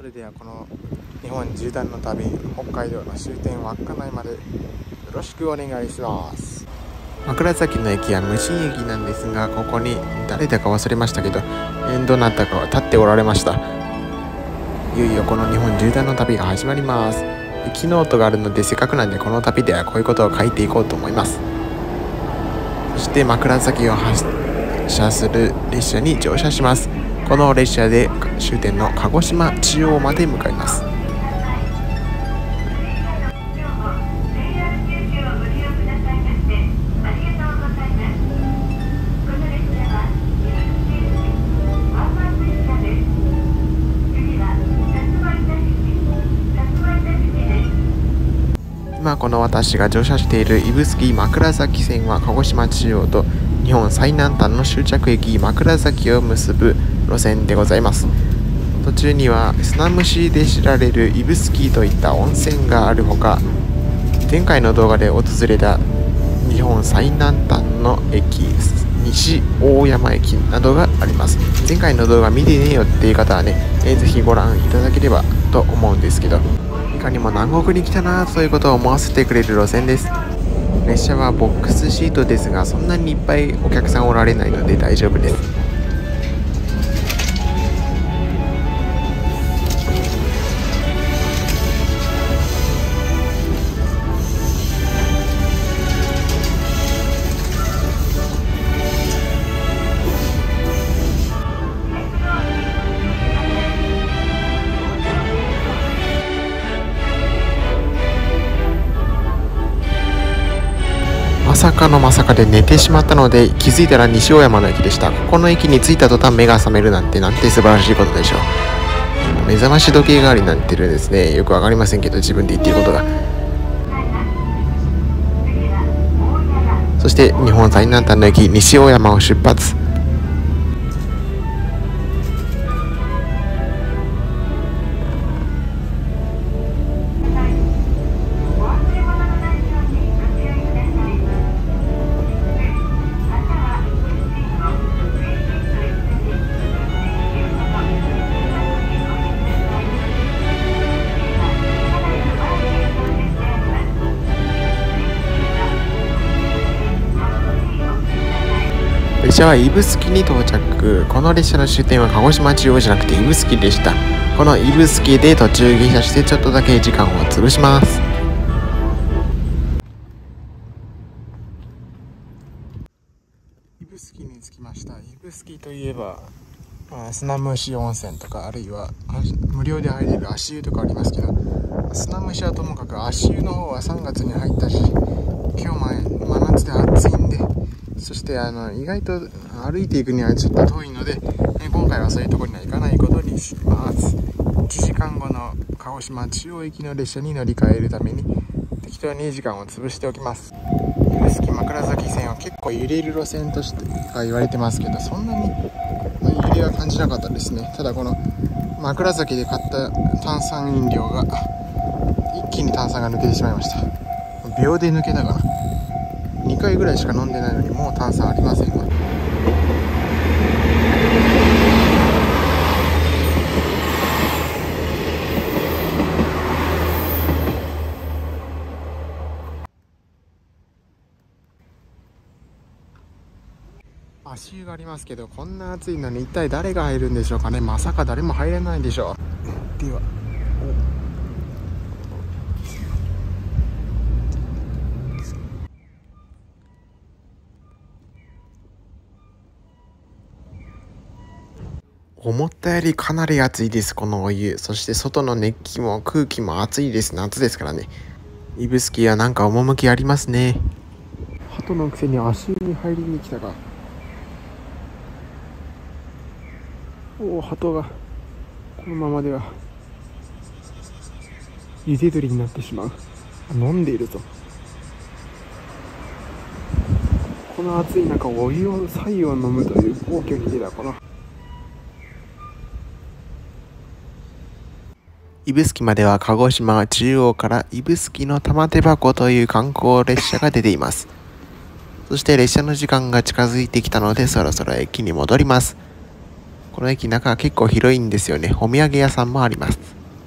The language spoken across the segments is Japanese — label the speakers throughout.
Speaker 1: それではこの日本縦断の旅、北海道の終点稚内までよろしくお願いします。枕崎の駅は無人駅なんですが、ここに誰だか忘れましたけど、どなたかは立っておられました。いよいよこの日本縦断の旅が始まります。駅ノートがあるので、せっかくなんでこの旅ではこういうことを書いていこうと思います。そして枕崎を発車する列車に乗車します。この列車で終点の鹿児島中央まで向かいます。今この私が乗車している指宿枕崎線は鹿児島中央と日本最南端の終着駅枕崎を結ぶ路線でございます。途中には砂蒸しで知られる指宿といった温泉があるほか、前回の動画で訪れた日本最南端の駅西大山駅などがあります。前回の動画見てねえよっていう方はね、ぜひご覧いただければと思うんですけど、いかにも南国に来たなということを思わせてくれる路線です。列車はボックスシートですが、そんなにいっぱいお客さんおられないので大丈夫です。まさかのまさかで寝てしまったので、気づいたら西大山の駅でした。ここの駅に着いた途端目が覚めるなんて素晴らしいことでしょう。目覚まし時計代わりになってるんですね。よくわかりませんけど、自分で言っていることが。そして日本最南端の駅西大山を出発。列車は指宿に到着。この列車の終点は鹿児島中央じゃなくて指宿でした。この指宿で途中下車してちょっとだけ時間を潰します。指宿に着きました。指宿といえば砂蒸し温泉とか、あるいは無料で入れる足湯とかありますけど、砂蒸しはともかく足湯の方は3月に入ったし、今日も真夏で暑いんで、そして意外と歩いていくにはちょっと遠いので、今回はそういうところには行かないことにします。1時間後の鹿児島中央駅の列車に乗り換えるために適当に時間を潰しておきます。指宿枕崎線は結構揺れる路線として言われてますけど、そんなに揺れは感じなかったですね。ただこの枕崎で買った炭酸飲料が一気に炭酸が抜けてしまいました。秒で抜けたかな。2回ぐらいしか飲んでないのにもう炭酸ありませんが、足湯がありますけど、こんな暑いのに一体誰が入るんでしょうかね。まさか誰も入れないでしょう。では思ったよりかなり暑いです、このお湯。そして外の熱気も空気も暑いです。夏ですからね。指宿はなんか趣ありますね。鳩のくせに足湯に入りに来たか。おお、鳩がこのままでは茹で鳥になってしまう。飲んでいるぞ。この暑い中お湯を白湯を飲むという皇居に出たこの指宿までは鹿児島中央から指宿の玉手箱という観光列車が出ています。そして列車の時間が近づいてきたので、そろそろ駅に戻ります。
Speaker 2: この駅中は結構広いんですよね。お土産屋さんもあります。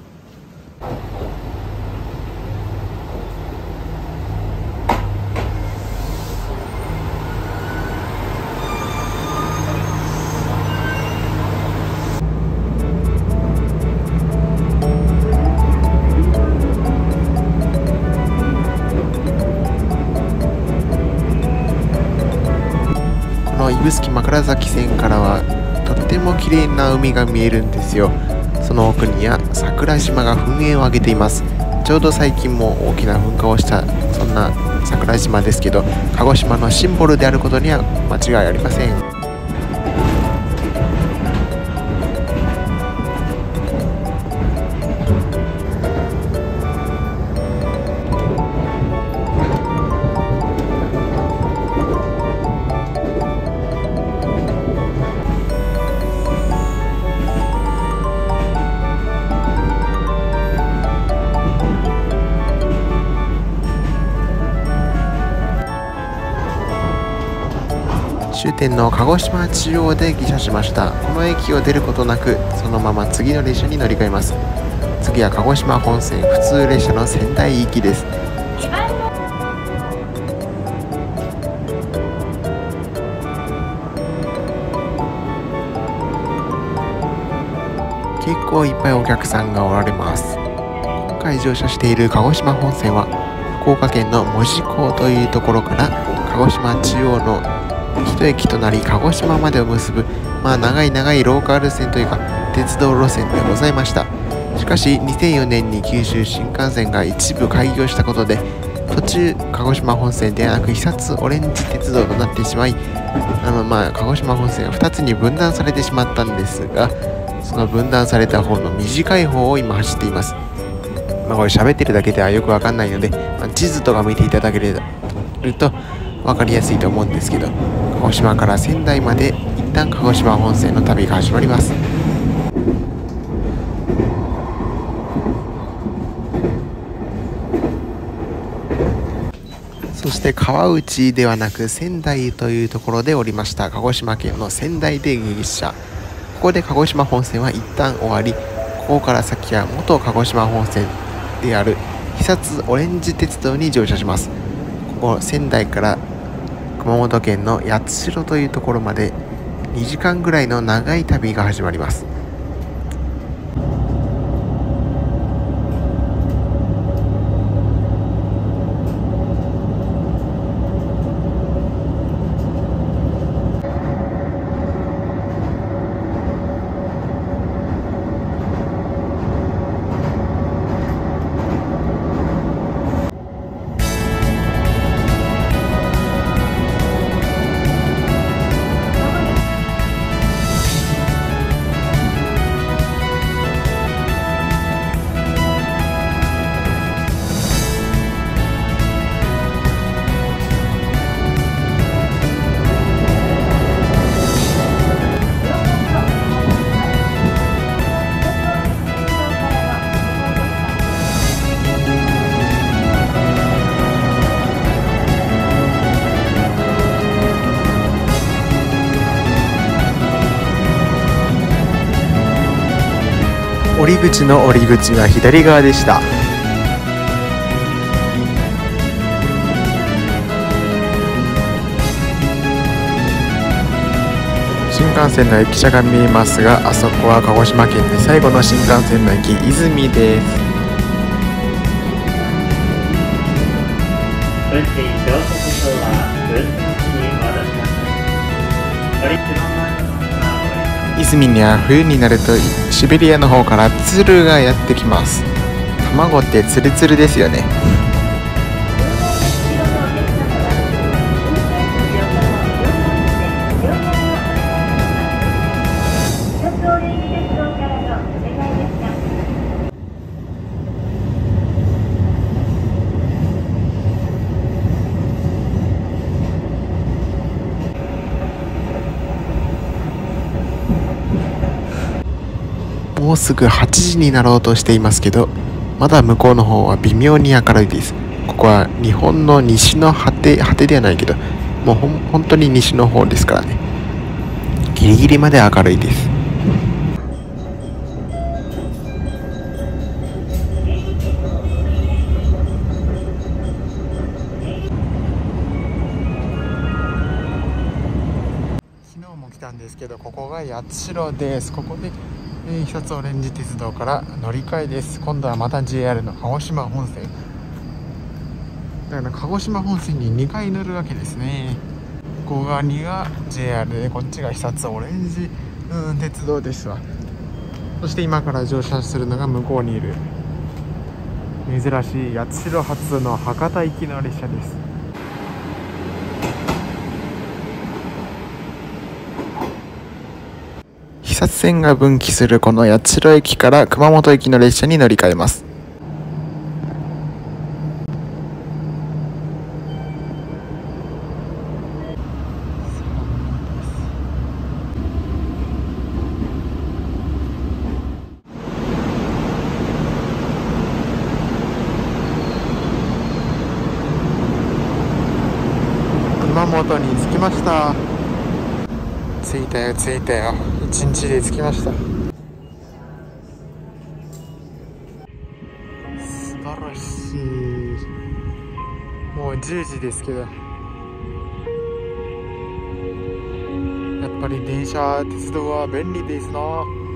Speaker 2: この指宿枕崎線からはとっても綺麗な海が見えるんですよ。その奥には桜島が噴煙を上げています。ちょうど最近も大きな噴火をしたそんな桜島ですけど、鹿児島のシンボルであることには間違いありません。終点の鹿児島中央で下車しました。この駅を出ることなくそのまま次の列車に乗り換えます。次は鹿児島本線普通列車の仙台行きです。結構いっぱいお客さんがおられます。今回乗車している鹿児島本線は福岡県の門司港というところから鹿児島中央の一駅となり鹿児島までを結ぶ、長いローカル線というか鉄道路線でございました。しかし2004年に九州新幹線が一部開業したことで途中鹿児島本線ではなく肥薩オレンジ鉄道となってしまい、鹿児島本線は2つに分断されてしまったんですが、その分断された方の短い方を今走っています。これ喋ってるだけではよくわかんないので、地図とか見ていただけると分かりやすいと思うんですけど、鹿児島から仙台まで一旦鹿児島本線の旅が始まります。そして川内ではなく仙台というところで降りました。鹿児島県の仙台で下車。ここで鹿児島本線は一旦終わり、ここから先は元鹿児島本線である肥薩オレンジ鉄道に乗車します。ここ仙台から熊本県の八代というところまで2時間ぐらいの長い旅が始まります。降り口の降り口は左側でした。新幹線の駅舎が見えますが、あそこは鹿児島県で最後の新幹線の駅出水です。
Speaker 3: 運賃乗車手帳は運転士にお渡しください。乗り継ぎ
Speaker 1: 出水には冬になるとシベリアの方から鶴がやってきます。卵ってツルツルですよね。もうすぐ8時になろうとしていますけど、まだ向こうの方は微妙に明るいです。ここは日本の西の果てではないけど、もう本当に西の方ですからね。ギリギリまで明るいです。 来たんですけど、ここが八代です。ここで、久津オレンジ鉄道から乗り換えです。今度はまた JR の鹿児島本線。だから鹿児島本線に2回乗るわけですね。ここが2が JR で、こっちが久津オレンジ、鉄道ですわ。そして今から乗車するのが向こうにいる珍しい八代発の博多行きの列車です。
Speaker 2: 肥薩線が分岐するこの八代駅から熊本駅の列車に乗り換えます。
Speaker 1: 熊本に着きました。着いたよ着いたよ。1日で着きました。素晴らしい。もう10時ですけど、やっぱり電車鉄道は便利ですな。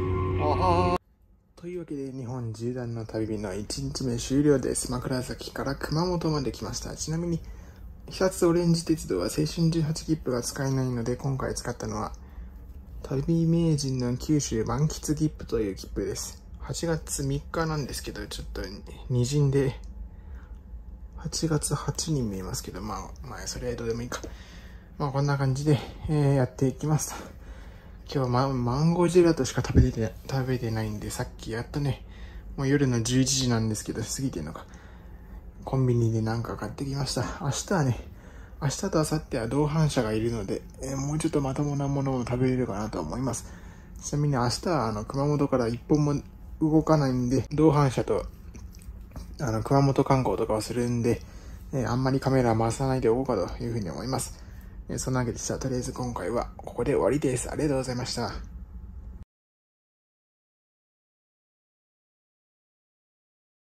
Speaker 1: というわけで日本縦断の旅の1日目終了です。枕崎から熊本まで来ました。ちなみに久津オレンジ鉄道は青春18切符が使えないので、今回使ったのは旅名人の九州満喫切符という切符です。8月3日なんですけど、ちょっとにじんで8月8に見えますけど、まあそれはどうでもいいか。こんな感じで、やっていきます。今日はマンゴージェラートしか食べてないんで、さっきやっとね、もう夜の11時なんですけど、過ぎてんのか、コンビニでなんか買ってきました。明日と明後日は同伴者がいるので、もうちょっとまともなものを食べれるかなと思います。ちなみに明日は熊本から一本も動かないんで、同伴者と熊本観光とかをするんで、あんまりカメラ回さないでおこうかというふうに思います。そんなわけでした。とりあえず今回はここで終わりです。ありがとうございました。